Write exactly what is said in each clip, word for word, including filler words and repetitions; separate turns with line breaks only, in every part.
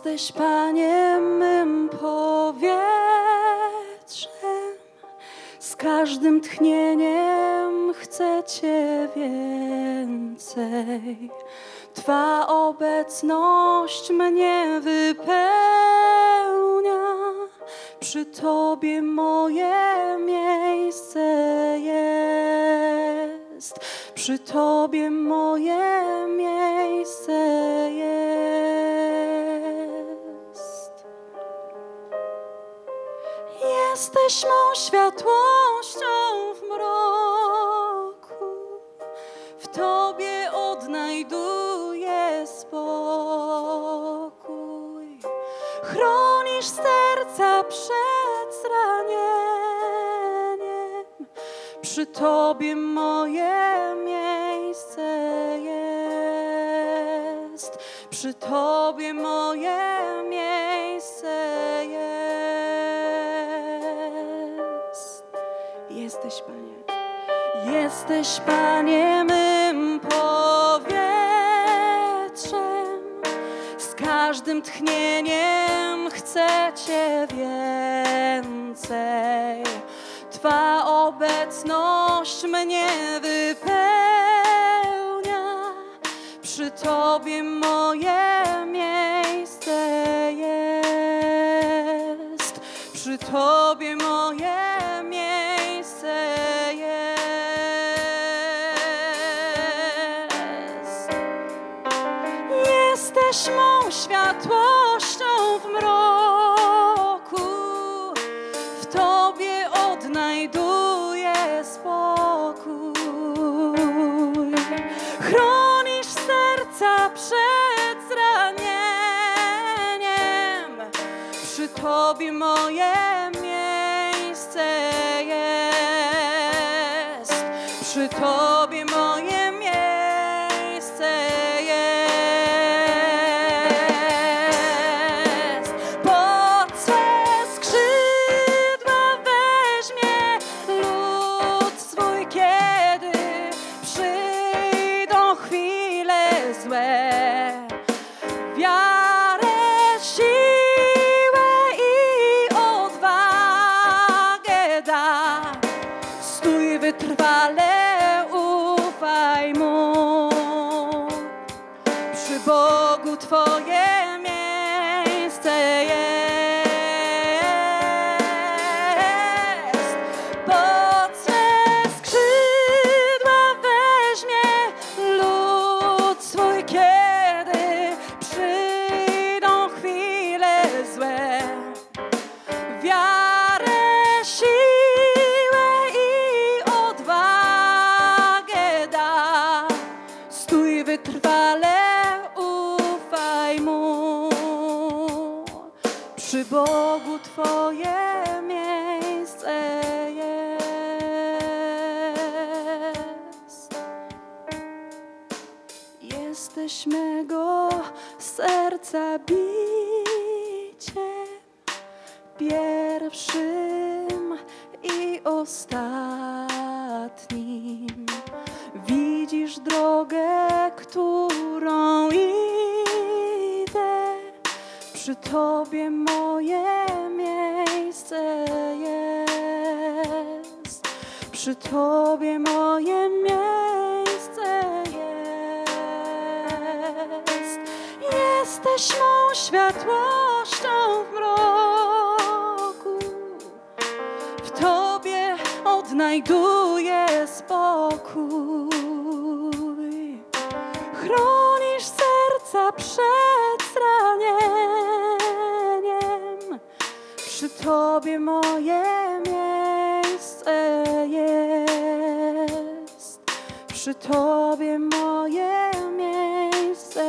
Jesteś, Panie, mym powietrzem, z każdym tchnieniem chcę Cię więcej. Twa obecność mnie wypełnia, przy Tobie moje miejsce jest, przy Tobie moje miejsce jest. Jesteś mą światłością w mroku, w Tobie odnajduję spokój. Chronisz serca przed zranieniem, przy Tobie moje miejsce jest, przy Tobie moje miejsce jest. Jesteś, Panie. Jesteś, Panie, mym powietrzem, z każdym tchnieniem chcę Cię więcej. Twa obecność mnie wypełnia, przy Tobie moje miejsce jest, przy Tobie moje miejsce jest. Jesteś mą światłością w mroku, w Tobie odnajduję spokój. Chronisz serca przed zranieniem, przy Tobie moje miejsce jest, przy Tobie moje miejsce jest. Pod swe skrzydła weźmie lud swój, kiedy przyjdą chwile złe. Wiarę, siłę i odwagę da. Stój wytrwale, ufaj Mu. Przy Bogu Twoje miejsce jest. Pod swe skrzydła weźmie lud swój, kiedy przyjdą chwile złe. Wiarę, siłę i odwagę da. Stój wytrwale, ufaj Mu. Przy Bogu Twoje miejsce jest. Jesteś mego serca biciem, pierwszym i ostatnim. Widzisz drogę, którą idę, przy Tobie moje miejsce jest, przy Tobie moje miejsce jest. Jesteś mą światłością w mroku, w Tobie odnajduję spokój. Chronisz serca przed zranieniem, przy Tobie moje miejsce jest, przy Tobie moje miejsce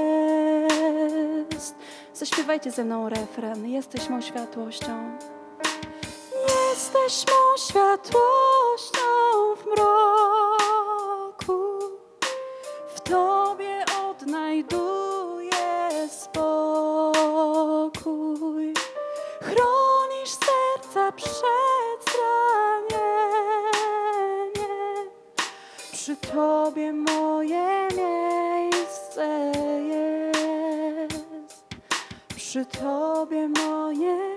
jest. Zaśpiewajcie ze mną refren. Jesteś mą światłością. Jesteś mą światłością w mroku, w Tobie odnajduję spokój. Chronisz serca przed zranieniem, przy Tobie moje miejsce jest, Przy Tobie moje